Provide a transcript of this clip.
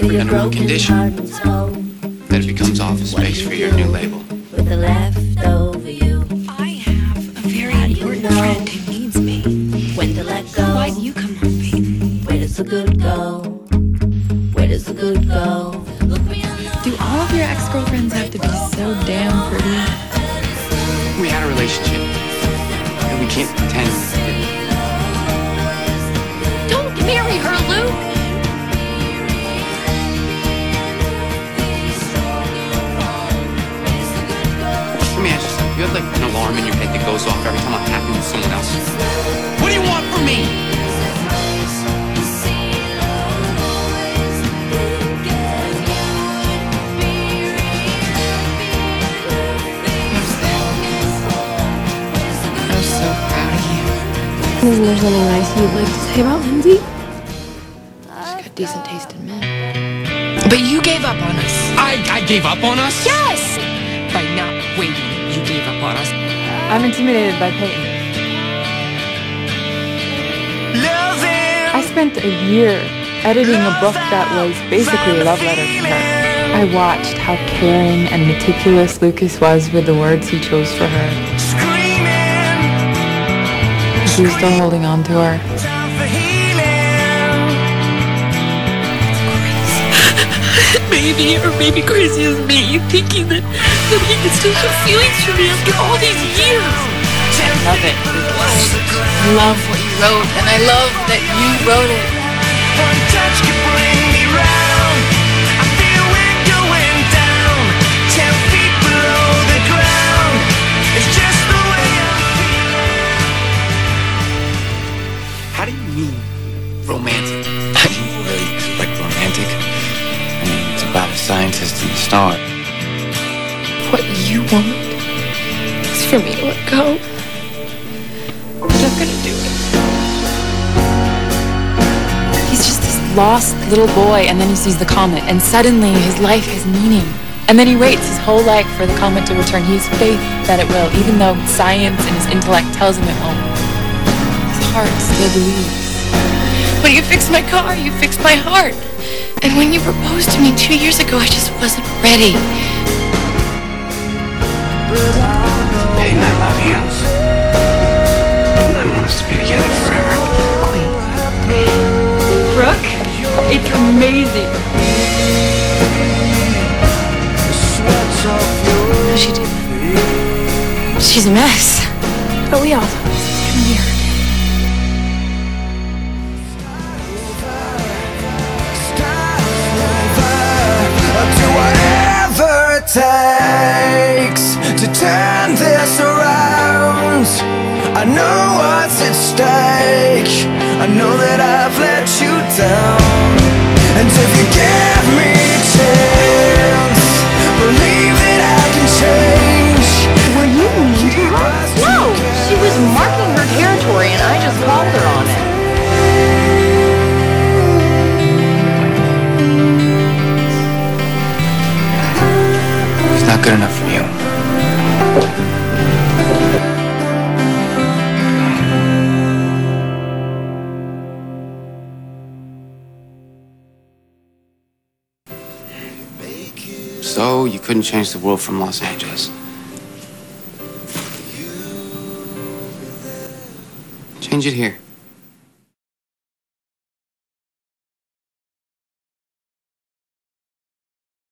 We're under one condition. That it becomes office space for your new label. With the leftover you. I have a very important friend who needs me. When to let go. Why do you come home, Peyton? Where does the good go? Where does the good go? Do all of your ex-girlfriends have to be so damn pretty? We had a relationship, and we can't pretend it didn't. Don't marry her, Luke! Let me ask you something. You have like an alarm in your head that goes off every time I'm happy with someone else. What do you want from me? Isn't there something nice you'd like to say about Lindsey? She's got decent taste in men. But you gave up on us. I gave up on us? Yes! By not waiting, you gave up on us. I'm intimidated by Peyton. I spent a year editing a book that was basically a love letter to her. I watched how caring and meticulous Lucas was with the words he chose for her. She was still holding on to her. Maybe, or maybe crazy as me, thinking that he could still have feelings for me after all these years. I love it. I love what you wrote, and I love that you wrote it. One touch could bring me round. I feel we're going down 10 feet below the ground. It's just the way I feel. How do you mean romantic? I don't really like romantic. I mean, it's about a scientist and a star. What you want is for me to let go. I'm not gonna do it. He's just this lost little boy, and then he sees the comet, and suddenly his life has meaning. And then he waits his whole life for the comet to return. He has faith that it will, even though science and his intellect tells him it won't. His heart still believes. When you fixed my car, you fixed my heart. And when you proposed to me 2 years ago, I just wasn't ready. Peyton, I love you. I want us to be together forever. Brooke, it's amazing. How'd she do that? She's a mess. But we all thought this was gonna be her day. Do whatever it takes to turn this around. I know what's at stake. I know that I've let you down. And if you give me a chance, believe that I can change. Were you mean to her? No! She was marking her territory and I just called her on it. He's not good enough for you. So, you couldn't change the world from Los Angeles. Change it here.